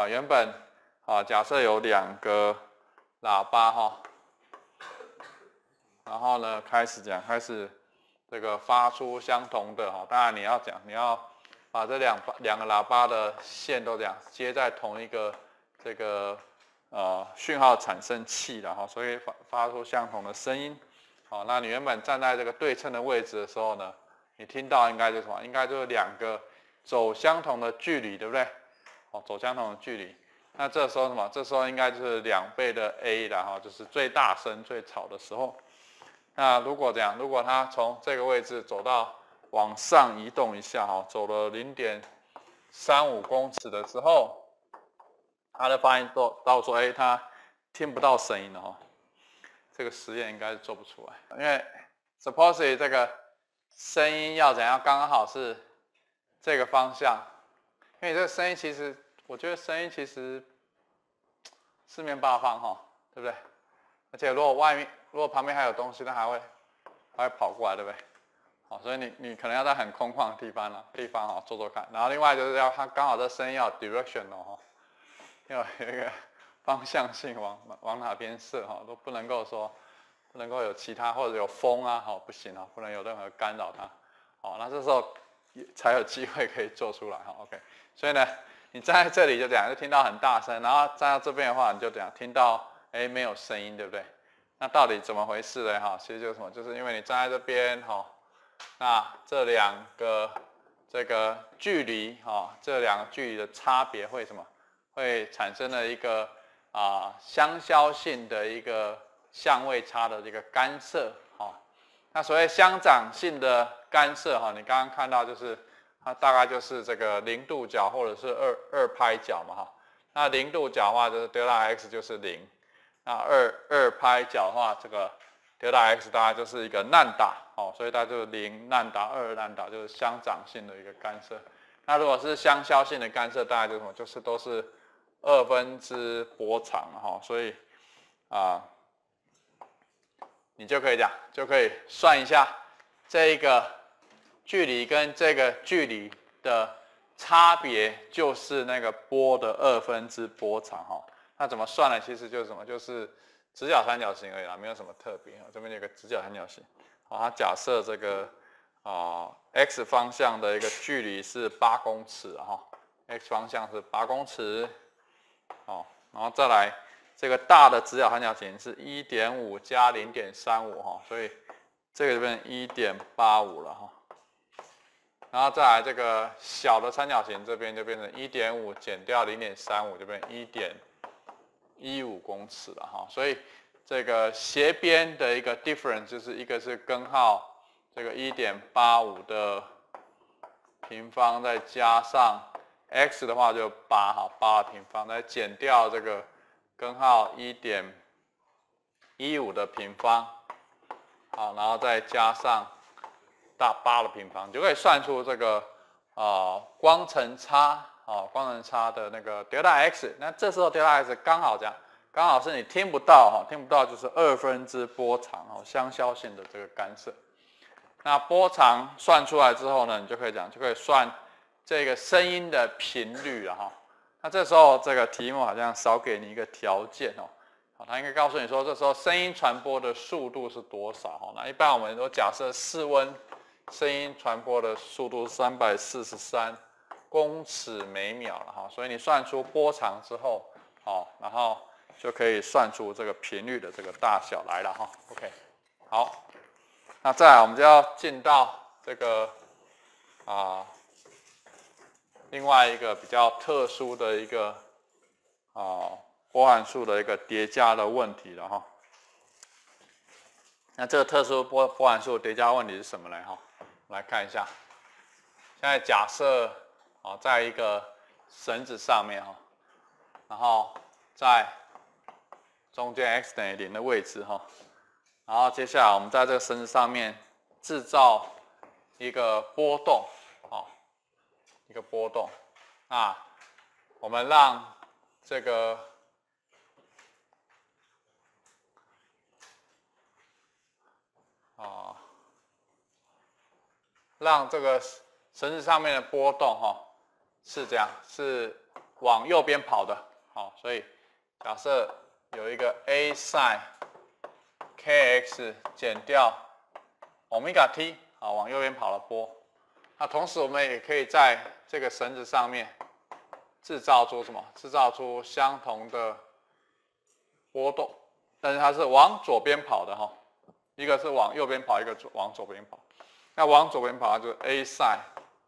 原本假设有2个喇叭哈，然后呢开始这个发出相同的当然你要把这两个喇叭的线都接在同一个这个讯号产生器了所以发出相同的声音。好，那你原本站在这个对称的位置的时候呢，你听到应该就是什么？应该就是2个走相同的距离，对不对？走相同的距离。那这时候什么？这时候应该就是2倍的 A 啦就是最大声、最吵的时候。那如果这样，如果它从这个位置走到往上移动一下走了0.35公尺的时候，它的发音到说，它听不到声音了这个实验应该是做不出来，因为 suppose 这个声音要怎样刚好是这个方向，因为这个声音其实，我觉得声音其实四面八方对不对？而且如果旁边还有东西，它还会跑过来，对不对？好，所以你可能要在很空旷的地方做看。然后另外就是要它刚好这声音要 directional 要有一个方向性往哪边射都不能够有其他或者有风不行不能有任何干扰它。那这时候才有机会可以做出来OK。所以呢，你站在这里就听到很大声，然后站到这边的话，你就听到没有声音，对不对？那到底怎么回事呢？其实就是什么？就是因为你站在这边那这2个这个距离这2个距离的差别会什么？会产生了一个相消性的一个相位差的这个干涉那所谓相长性的干涉你刚刚看到就是它大概就是这个0度角或者是2拍角嘛那0度角的话就是 delta x 就是0，那2拍角的话这个 delta x 大概就是一个难打所以它就是0难打2难打就是相长性的一个干涉。那如果是相消性的干涉，大概就是什么？就是都是2/2波长所以你就可以算一下这个距离跟这个距离的差别，就是那个波的2/2波长那怎么算呢？其实就是什么？就是直角三角形而已啦，没有什么特别这边有个直角三角形它假设这个x 方向的一个距离是8公尺x 方向是8公尺然后再来这个大的直角三角形是 1.5 加 0.35所以这个就变成 1.85 了然后再来这个小的三角形这边就变成 1.5 减掉 0.35 就变成 1.15 公尺了所以这个斜边的一个 difference 就是一个是根号这个 1.85 的平方再加上 x 的话就8的平方，再减掉这个根号 1.15 的平方然后再加上大8的平方，就可以算出这个光程差的那个 delta x。那这时候 delta x 刚好是你听不到就是2/2波长相消性的这个干涉。那波长算出来之后呢，你就可以算这个声音的频率了那这时候这个题目好像少给你一个条件它应该告诉你说这时候声音传播的速度是多少那一般我们都假设室温声音传播的速度是343公尺每秒了所以你算出波长之后然后就可以算出这个频率的这个大小来了OK， 好，那再来我们就要进到这个另外一个比较特殊的一个波函数的一个叠加的问题了那这个特殊波函数叠加问题是什么呢我们来看一下。现在假设在一个绳子上面然后在中间 x 等于0的位置然后接下来我们在这个绳子上面制造一个波动那我们让这个让这个绳子上面的波动是这样，是往右边跑的，好，所以假设有一个 a sin kx 减掉 omega t， 好，往右边跑的波。那同时我们也可以在这个绳子上面制造出什么？制造出相同的波动，但是它是往左边跑的哈，一个是往右边跑，一个往左边跑。那往左边跑，它就是 a sin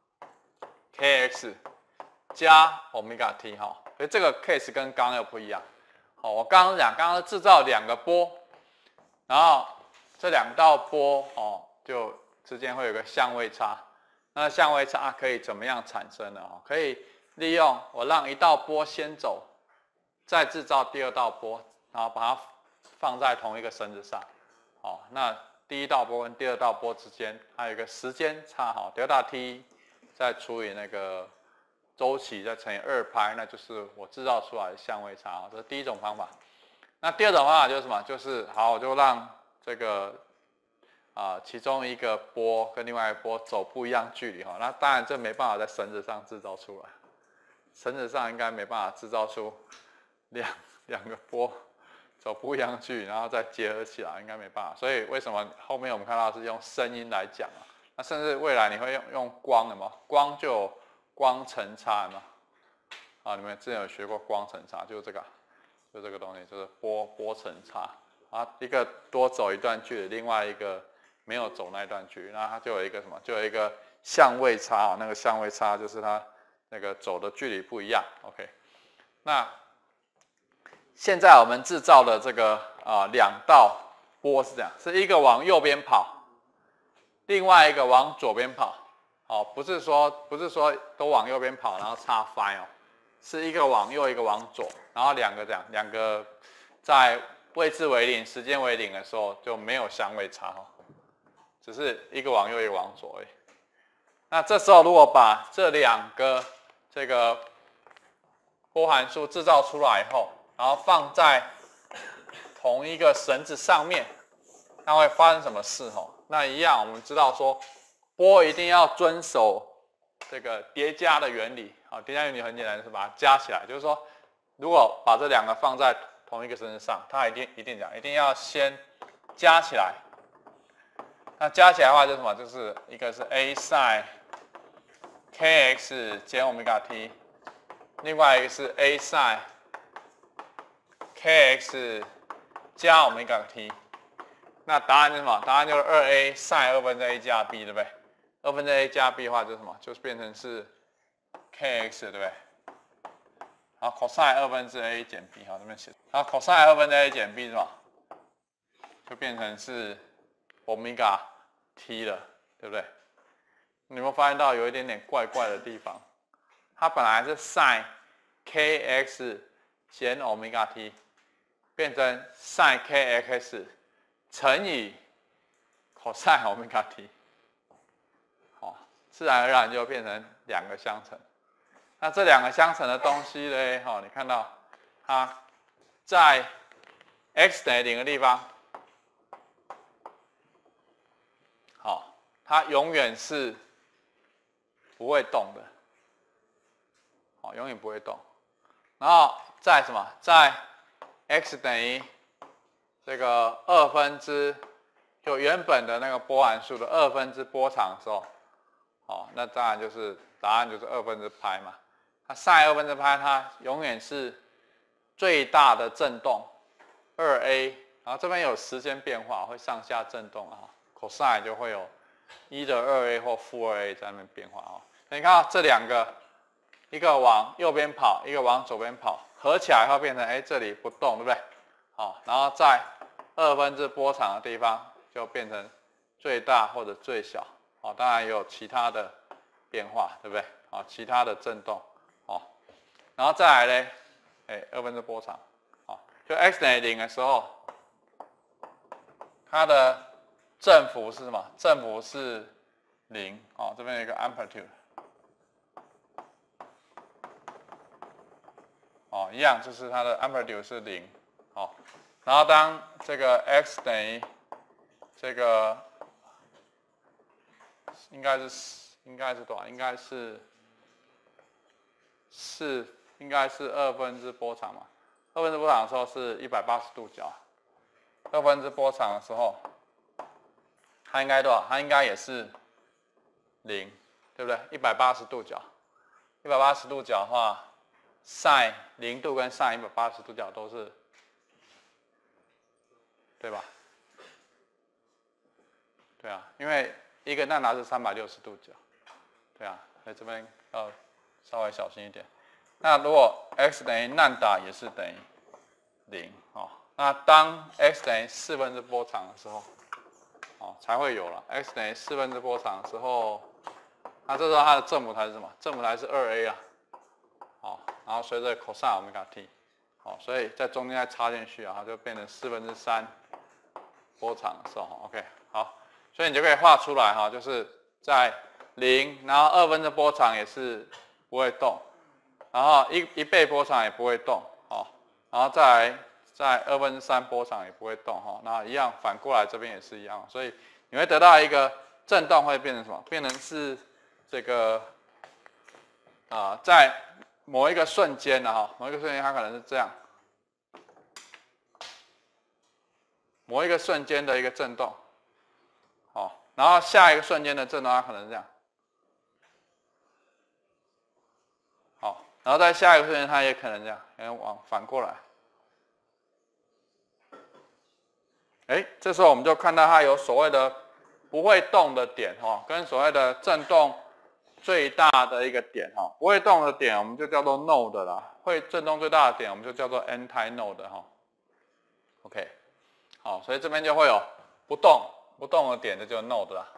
kx 加 omega t 哈，所以这个 case 跟刚刚又不一样。好，我刚刚讲，刚刚制造两个波，然后这两道波哦，就之间会有个相位差。那相位差可以怎么样产生呢？可以利用我让一道波先走，再制造第二道波，然后把它放在同一个绳子上。好，那第一道波跟第二道波之间还有一个时间差，好，德大 t 再除以那个周期再乘以2π，那就是我制造出来的相位差。这是第一种方法。那第二种方法就是什么？就是好，我就让这个其中一个波跟另外一个波走不一样距离哈。那当然这没办法在绳子上制造出来，绳子上应该没办法制造出两个波走不一样距离，然后再结合起来，应该没办法。所以为什么后面我们看到是用声音来讲啊？那甚至未来你会用光的嘛？光就有光程差嘛？啊，你们之前有学过光程差，就是这个，就这个东西，就是波程差啊，一个多走一段距离，另外一个没有走那一段距离，那它就有一个什么？就有一个相位差啊，那个相位差就是它那个走的距离不一样。OK， 那现在我们制造的这个两道波是这样，是一个往右边跑，另外一个往左边跑。哦，不是说都往右边跑，然后差 phi 哦，是一个往右，一个往左，然后两个这样，两个在位置为0、时间为0的时候就没有相位差哦，只是一个往右，一个往左而已。那这时候如果把这两个这个波函数制造出来以后，然后放在同一个绳子上面，那会发生什么事哦？那一样，我们知道说波一定要遵守这个叠加的原理。好，叠加原理很简单，就是把它加起来。就是说，如果把这两个放在同一个绳子上，它一定要先加起来。那加起来的话就是什么？就是一个是 a sin kx 减 omega t， 另外一个是 a sin kx 加 omega t。那答案是什么？答案就是 2a sin 2/a 加 b， 对不对？2/a 加 b 的话就是什么？就是变成是 kx， 对不对？好 ，cosine 2/a 减 b， 好，这边写。好 ，cosine 2/a 减 b 是什么？就变成是 omega t 了，对不对？你有没有发现到有一点点怪怪的地方？它本来是 sin kx 减 omega t， 变成 sin kx 乘以 cosine omega t， 好，自然而然就变成两个相乘。那这两个相乘的东西呢？好，你看到它在 x 等于0的地方，好，它永远是不会动的，好，永远不会动。然后在什么？在 x 等于这个就原本的那个波函数的2/波长的时候，好，那当然就是答案就是2/π嘛。它 sin 2/π 它永远是最大的振动 2a， 然后这边有时间变化，会上下振动啊 ，cosine 就会有1的2a 或负2a 在那边变化啊。你看到这两个，一个往右边跑，一个往左边跑，合起来会变成这里不动，对不对？好，然后在2/波长的地方就变成最大或者最小，好，当然也有其他的变化，对不对？好，其他的振动，好，然后再来呢，2/波长，好，就 x 等于0的时候，它的振幅是什么？振幅是0，好，这边有一个 amplitude， 哦，一样，就是它的 amplitude 是0，好，然后当这个 x 等于这个应该是多少？应该是4 应该是2分之波长嘛，2分之波长的时候是180度角，2分之波长的时候，它应该多少？它应该也是0，对不对？180度角，180度角的话 ，sin 0度跟 sin 180度角都是，对吧？对啊，因为一个难达是360度角，对啊，所以这边要稍微小心一点。那如果 x 等于难达也是等于0哦，那当 x 等于4分之波长的时候，哦才会有了。x 等于4分之波长的时候，那这时候它的正母台是什么？正母台是2a 啊，哦，然后随着 cos omega t， 哦，所以在中间再插进去啊，它就变成4分之3波长的时候 ，OK， 好。所以你就可以画出来哈，就是在0，然后2分之波长也是不会动，然后一倍波长也不会动，哦，然后再来在2分之3波长也不会动哈，那一样反过来这边也是一样，所以你会得到一个振动会变成什么？变成是这个在某一个瞬间的哈，某一个瞬间它可能是这样，某一个瞬间的一个振动。好，然后下一个瞬间的振动它可能是这样，好，然后在下一个瞬间它也可能这样，反过来，这时候我们就看到它有所谓的不会动的点哈，跟所谓的振动最大的一个点哈，不会动的点我们就叫做 node 啦，会振动最大的点我们就叫做 anti-node 哈 ，OK， 好，所以这边就会有不动的点，这就是 node 啦。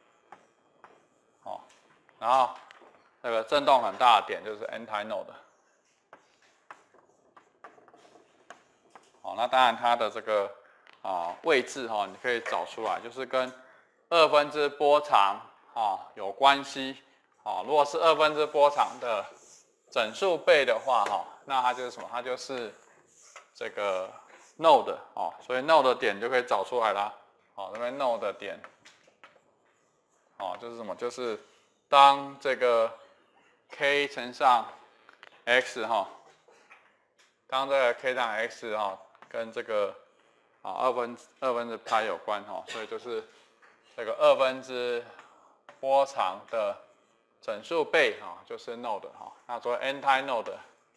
然后这个振动很大的点就是 anti-node。好，那当然它的这个位置哈，你可以找出来，就是跟2分之波长有关系。如果是2分之波长的整数倍的话那它就是什么？它就是这个 node 所以 node 点就可以找出来啦。这边 node 点就是什么？就是当这个 k 乘上 x 当这个 k 乘 x 跟这个二分之派有关所以就是这个2分之波长的整数倍就是 node 那作为 anti-node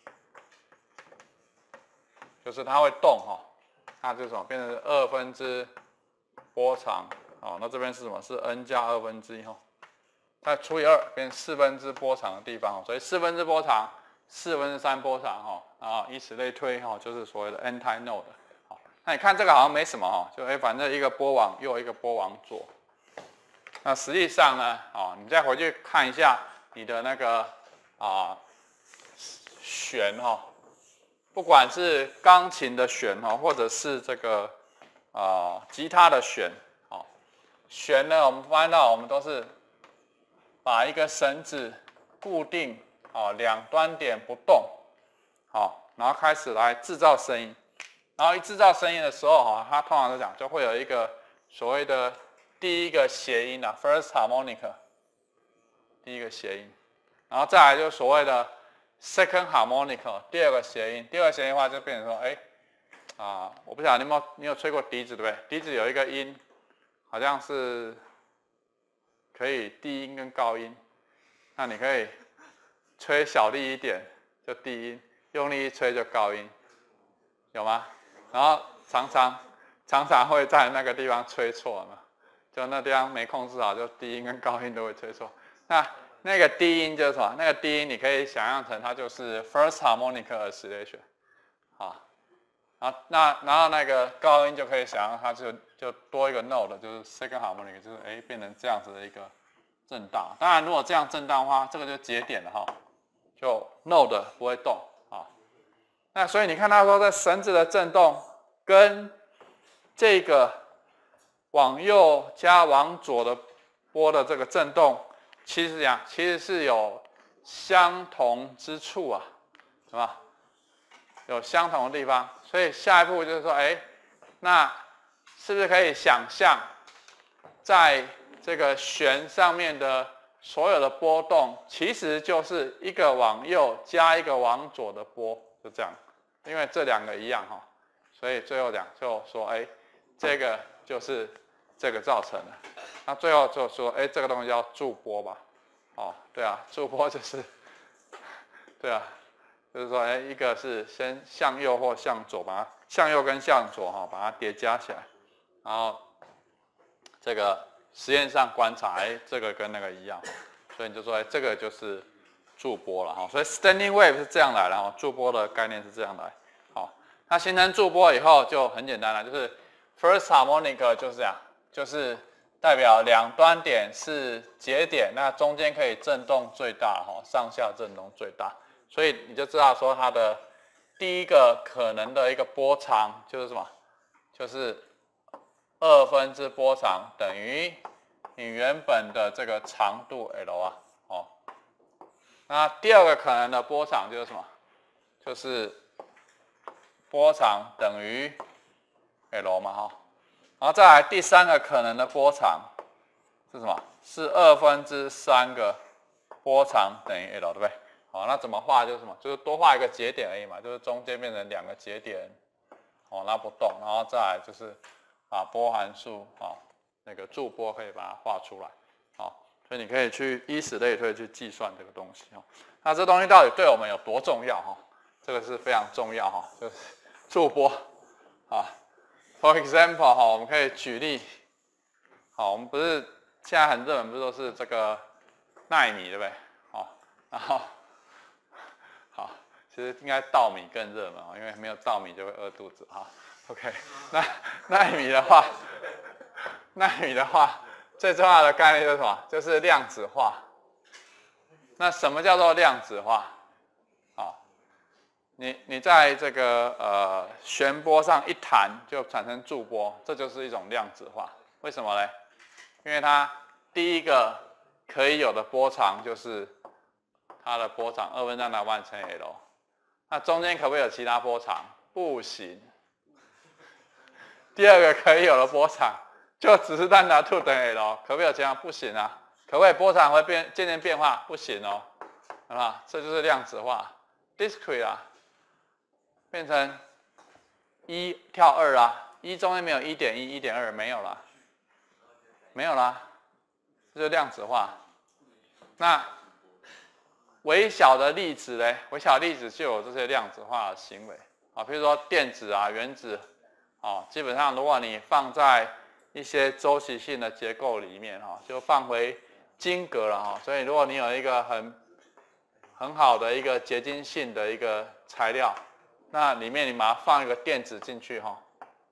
就是它会动那就是什么？变成2分之波长那这边是什么？是 n 加2分之一它除以2变4分之波长的地方所以4分之波长4分之3波长然后以此类推就是所谓的 anti-node。那你看这个好像没什么就反正一个波往右一个波往左。那实际上呢你再回去看一下你的那个弦不管是钢琴的弦或者是这个吉他的弦弦呢，我们发现到我们都是把一个绳子固定两端点不动然后开始来制造声音。然后一制造声音的时候它通常来讲就会有一个所谓的第一个谐音first harmonic， 第一个谐音，然后再来就是所谓的 second harmonic， 第二个谐音。第二个谐音的话就变成说，我不晓得你有吹过笛子对不对？笛子有一个音，好像是可以低音跟高音，那你可以吹小力一点就低音，用力一吹就高音，有吗？然后常常会在那个地方吹错嘛，就那地方没控制好，就低音跟高音都会吹错。那个低音就是什么？那个低音你可以想象成它就是 first harmonic oscillation， 然后那个高音就可以想象它就多一个 node， 就是 second harmonic， 就是变成这样子的一个震荡。当然如果这样震荡的话，这个就节点了就 node 不会动那所以你看到说，这绳子的振动跟这个往右加往左的波的这个振动，其实是有相同之处是吧？有相同的地方。所以下一步就是说，那是不是可以想象，在这个弦上面的所有的波动其实就是一个往右加一个往左的波，就这样。因为这两个一样哈，所以最后讲就说，哎，这个就是这个造成的。那最后就说，哎，这个东西叫驻波吧？哦，对啊，驻波就是，对啊，就是说，哎，一个是先向右或向左，把它向右跟向左哈，把它叠加起来，然后这个实验上观察，哎，这个跟那个一样，所以你就说，哎，这个就是驻波了哈。所以 standing wave 是这样来的哈，驻波的概念是这样来。好，那形成驻波以后就很简单了，就是 first harmonic 就是这样，就是代表两端点是节点，那中间可以振动最大哈，上下振动最大，所以你就知道说它的第一个可能的一个波长就是什么，就是2/2波长等于你原本的这个长度 L 啊，哦，那第二个可能的波长就是什么，就是波长等于 L 嘛哈，然后再来第三个可能的波长是什么？是3/2个波长等于 L， 对不对？好，那怎么画就是什么？就是多画一个节点而已嘛，就是中间变成2个节点，哦，那不动，然后再来就是把波函数那个驻波可以把它画出来，好，所以你可以去以此类推去计算这个东西哦。那这东西到底对我们有多重要哈？这个是非常重要哈，就是驻波啊。For example 哈，我们可以举例，好，我们不是现在很热门，不是都是这个奈米对不对？好，然后好，其实应该稻米更热门啊，因为没有稻米就会饿肚子哈。OK， 那奈米的话，最重要的概念就是什么？就是量子化。那什么叫做量子化？好，你在这个弦波上一弹就产生驻波，这就是一种量子化。为什么呢？因为它第一个可以有的波长就是它的波长2/2乘 L， 那中间可不可以有其他波长？不行。第二个可以有的波长就只是λ2等于 L， 可不可以有其他？不行啊。可不可以波长会渐渐变化？不行哦，好吧？这就是量子化 ，discrete 啊，变成1跳2啊，1中间没有 1.1、1.2没有啦，没有啦，这就是量子化。那微小的粒子呢？微小粒子就有这些量子化的行为啊，比如说电子啊、原子啊，基本上如果你放在一些周期性的结构里面哈，就放回晶格了哈。所以如果你有一个很好的一个结晶性的一个材料，那里面你把它放一个电子进去哈，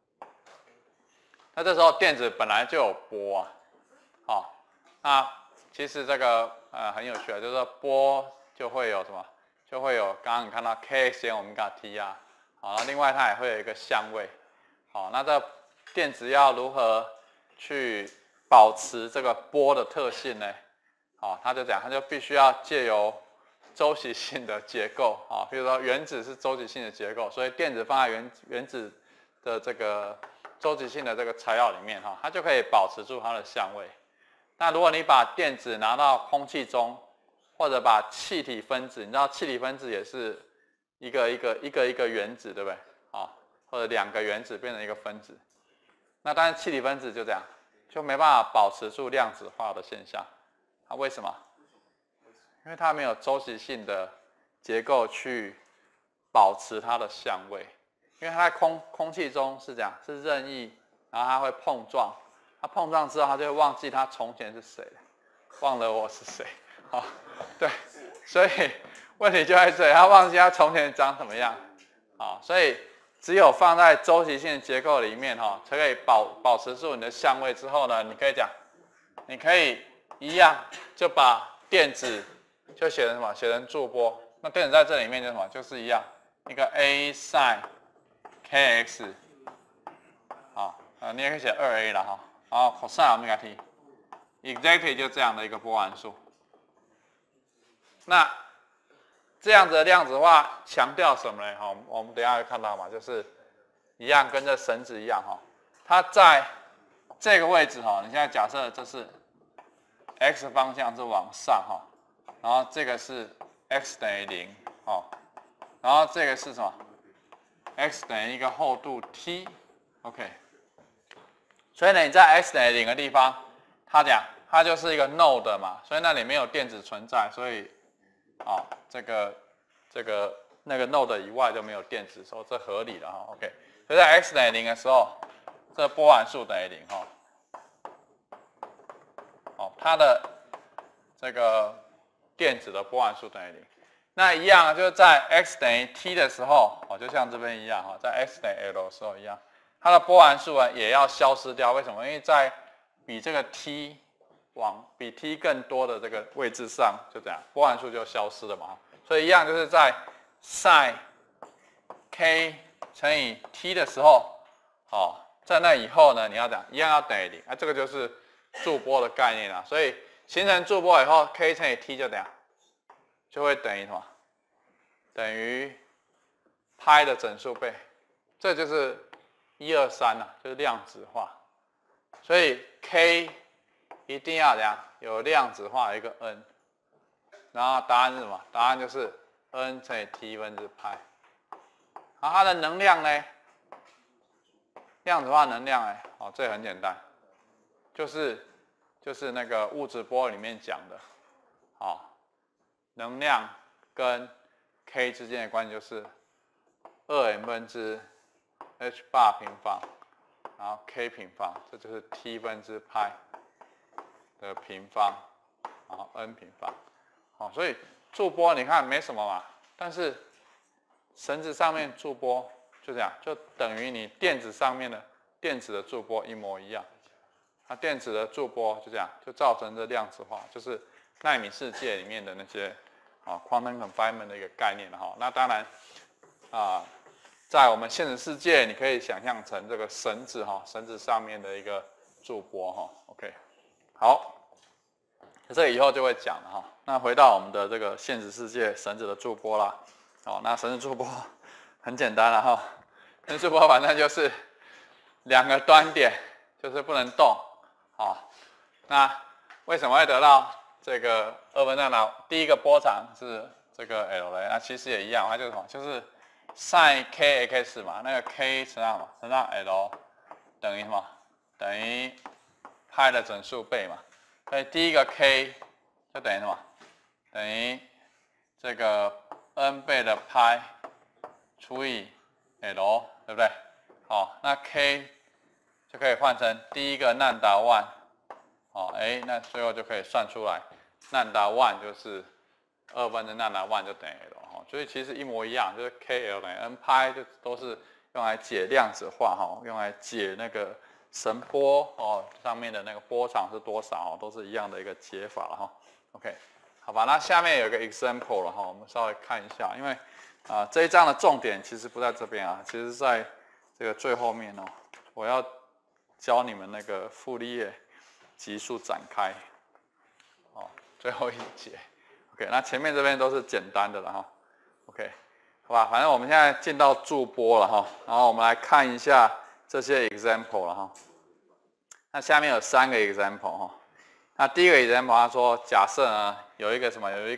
那这时候电子本来就有波啊，好，那其实这个很有趣啊，就是说波就会有什么？就会有刚刚你看到 Kx 减欧米伽 t 啊，好，另外它也会有一个相位，好，那这电子要如何去保持这个波的特性呢？好，它就讲，它就必须要借由周期性的结构，啊，比如说原子是周期性的结构，所以电子放在原子的这个周期性的这个材料里面，哈，它就可以保持住它的相位。那如果你把电子拿到空气中，或者把气体分子，你知道气体分子也是一个原子，对不对？啊，或者2个原子变成一个分子。那当然气体分子就这样，就没办法保持住量子化的现象。啊，为什么？因为它没有周期性的结构去保持它的相位。因为它在空气中是这样，是任意，然后它会碰撞。它碰撞之后，它就会忘记它从前是谁，忘了我是谁。好，对，所以问题就在这里，它忘记它从前长什么样。好，所以只有放在周期性结构里面哈，才可以保持住你的相位。之后呢，你可以讲，你可以一样就把电子就写成什么？写成驻波。那电子在这里面就什么？就是一样，一个 a sin kx， 好，你也可以写2a 了哈。然后 cosine omega t，exactly 就这样的一个波函数。那这样子的量子化强调什么呢？哈，我们等一下会看到嘛，就是一样跟这绳子一样哈，它在这个位置哈，你现在假设这是 x 方向是往上哈，然后这个是 x 等于0哦，然后这个是什么 ？x 等于一个厚度 t，OK。所以呢，你在 x 等于0的地方，它就是一个 node 嘛，所以那里没有电子存在，所以这个那个 node 以外就没有电子，所以这合理了哈 ，OK。所以在 x 等于0的时候，这波函数等于0哈。它的这个电子的波函数等于0。那一样就是在 x 等于 t 的时候，就像这边一样哈，在 x 等于 l 的时候一样，它的波函数也要消失掉。为什么？因为在比这个 t 比 t 更多的这个位置上，就这样，波函数就消失了嘛。所以一样就是在 sin k 乘以 t 的时候，在那以后呢，你要一样要等于0，这个就是驻波的概念啊。所以形成驻波以后 ，k 乘以 t 就会等于什么？等于派的整数倍，这就是1、2、3啊，就是量子化。所以 k 一定要有量子化一个 n， 然后答案是什么？答案就是 n 乘以 t 分之派。好，它的能量呢？量子化能量这很简单，就是那个物质波里面讲的，能量跟 k 之间的关系就是2m分之 h bar 平方，然后 k 平方，这就是 t 分之派的平方，然后 n 平方。所以驻波你看没什么嘛，但是绳子上面驻波就这样，就等于你电子上面的电子的驻波一模一样。那电子的驻波就这样，就造成这量子化，就是奈米世界里面的那些quantum confinement 的一个概念哈。那当然在我们现实世界，你可以想象成这个绳子绳子上面的一个驻波OK， 好，这以后就会讲了哈。那回到我们的这个现实世界绳子的驻波啦，那绳子驻波很简单了哈，绳子驻波反正就是2个端点就是不能动。那为什么会得到这个2分之第一个波长是这个 l 呢？那其实也一样，它就是什么？就是 sin kx 嘛，那个 k 乘上 l 等于什么？等于派的整数倍嘛。所以第一个 k 就等于什么？等于这个 n 倍的派除以 l， 对不对？那 k 就可以换成第一个难达1，那最后就可以算出来，难达1就是2分之难达1就等于 l， 所以其实一模一样，就是 kl 等于 n 派，就都是用来解量子化用来解那个神波上面的那个波长是多少都是一样的一个解法了OK， 好吧，那下面有一个 example 了我们稍微看一下，因为这一章的重点其实不在这边其实在这个最后面我要教你们那个傅立叶级数展开，最后一节 ，OK， 那前面这边都是简单的了OK， 好吧，反正我们现在进到驻波了然后我们来看一下这些 example 了那下面有3个 example 那第一个 example 他说，假设呢有一个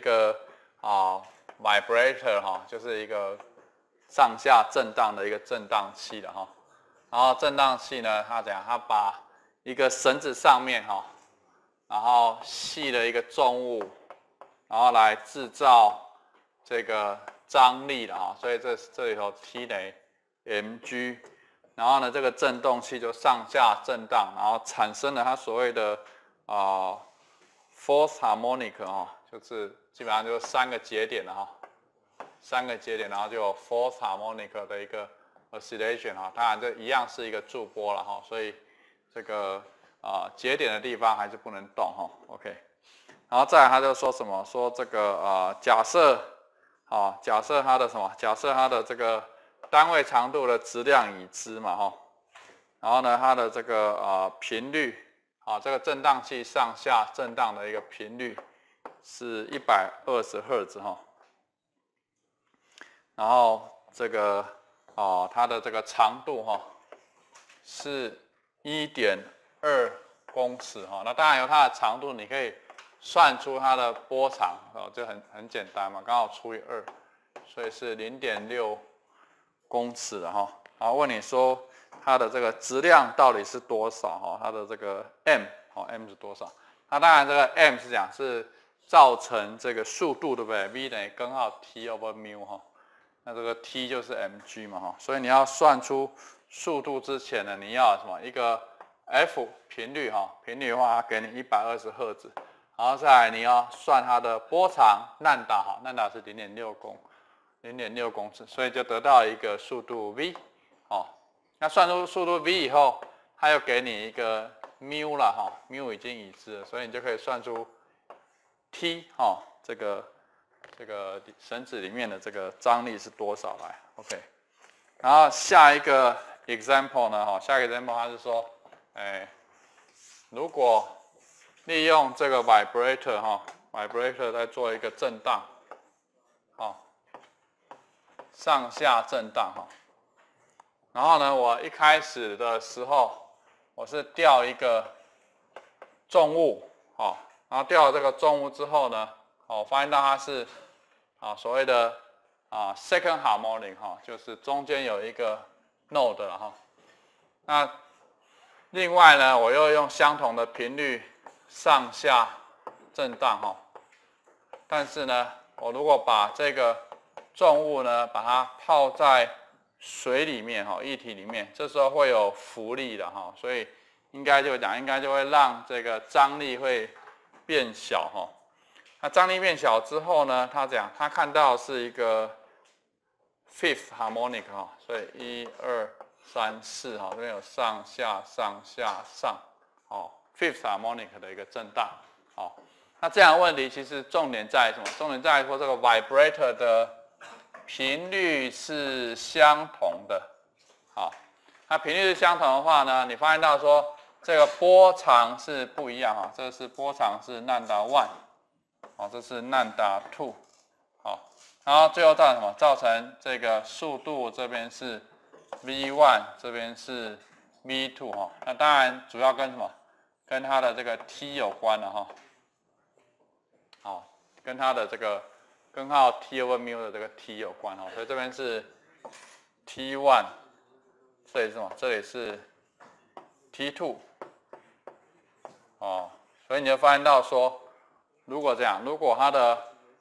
vibrator 就是一个上下震荡的一个振荡器了然后振荡器呢，它怎样？它把一个绳子上面然后系了一个重物，然后来制造这个张力了所以这里头 T 等于 mg， 然后呢这个振动器就上下震荡，然后产生了它所谓的force harmonic 就是基本上就是3个节点了3个节点，然后就有 force harmonic 的一个 oscillation 当然这一样是一个驻波了所以这个节点的地方还是不能动OK， 然后再来他就说什么？说这个假设它的什么？假设它的这个单位长度的质量已知嘛然后呢它的这个频率这个振荡器上下震荡的一个频率是120赫兹然后这个它的这个长度是1.2公尺那当然由它的长度，你可以算出它的波长哦，就很简单嘛，刚好除以2，所以是0.6公尺的哈。然后问你说它的这个质量到底是多少哈？它的这个 m 哦 m 是多少？那当然这个 m 是讲是造成这个速度对不对 ？v 等于根号 t over mu 哈。那这个 t 就是 mg 嘛哈，所以你要算出速度之前呢，你要什么？一个 f 频率哈，频率的话它给你120赫兹，然后再来你要算它的波长难达哈，难达是0.6公尺，所以就得到一个速度 v 哦。那算出速度 v 以后，它又给你一个 mu 了哈 ，mu 已经已知了，所以你就可以算出 t 哈这个绳子里面的这个张力是多少来 ？OK， 然后下一个 example 呢？哈，下一个 example 它是说，如果利用这个 vibrator 哈 ，vibrator 在做一个震荡，好，上下震荡哈。然后呢，我一开始的时候我是吊一个重物，好，然后吊了这个重物之后呢，我发现到它是所谓的second harmonic 哈，就是中间有一个 node 了哈。那另外呢，我又用相同的频率上下震荡哈。但是呢，我如果把这个重物呢，把它泡在水里面哈，液体里面，这时候会有浮力的哈，所以应该就会让这个张力会变小哈。那张力变小之后呢，它怎样？它看到是一个 fifth harmonic 哈，所以1、2、3、4哈，这边有上下上下上，fifth harmonic 的一个震荡，好。那这样的问题其实重点在什么？重点在说这个 vibrator 的频率是相同的，好。那频率是相同的话呢，你发现到说这个波长是不一样啊，这是波长是lambda 1。好，这是lambda 2，好，然后最后造成什么？造成这个速度这边是 v1， 这边是 v2 哈。那当然主要跟什么？跟它的这个 t 有关了哈。好，跟它的这个根号 t over mu 的这个 t 有关哈。所以这边是 t1， 这里是什么？这里是 t2， 哦，所以你就发现到说。如果这样，如果它的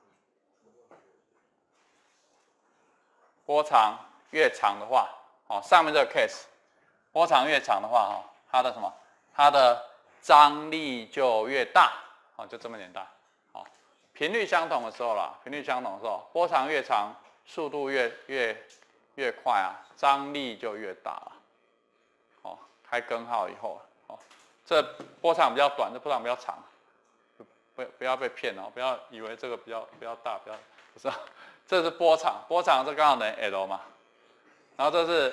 波长越长的话，上面这个 case 波长越长的话，它的什么？它的张力就越大，就这么简单。频率相同的时候啦，频率相同的时候，波长越长，速度越快啊，张力就越大了。开根号以后，这波长比较短，这波长比较长。不要被骗哦，不要以为这个比较大，不是，这是波长，波长这刚好等于 L 嘛，然后这是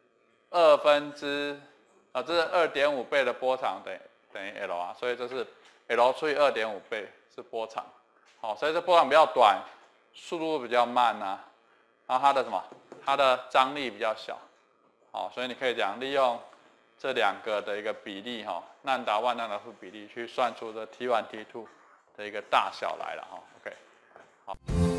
这是2.5倍的波长等于 L 啊，所以这是 L 除以2.5倍是波长，好，所以这波长比较短，速度比较慢啊，然后它的什么？它的张力比较小，好，所以你可以讲利用这两个的一个比例哈，lambda 1、lambda 2比例去算出这 T1、T2。的一个大小来了哈 ，OK， 好。